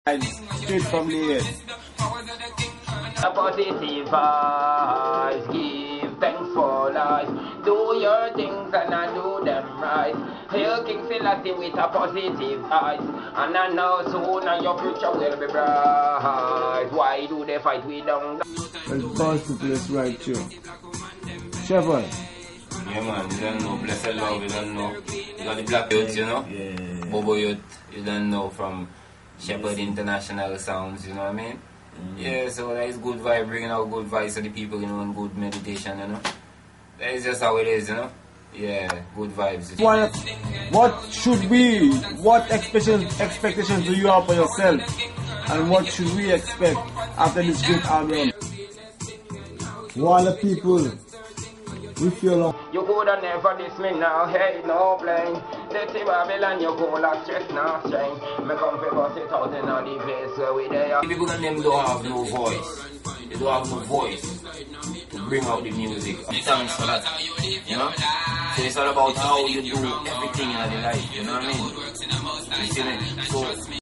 Straight from the head. A positive vibes, give thanks for life. Do your things and I do them right. Hail King Selassie with a positive eyes. And I know sooner your future will be bright. Why do they fight we don't? Because the place right here. Shepherd. Yeah man, you don't know, Blessed Love, you don't know. You got the Black Youths, you know? Yeah. Bobo Youth, you don't know, from Shepherd International Sounds, you know what I mean? Yeah, so that is good vibe, bringing out good vibes to the people, you know, and good meditation, you know? That is just how it is, you know? Yeah, good vibes. What expectations do you have for yourself? And what should we expect after this great album? What the people, we feel You coulda never diss me now, hey, no blame. Dirty Babylon, you coulda stress now, strain. Me come fi bust it out in all the place where we there. People and them don't have no voice. They don't have no voice to bring out the music. Thanks for that, you know? So it's all about how you do everything in your life, you know what I mean? You see me? So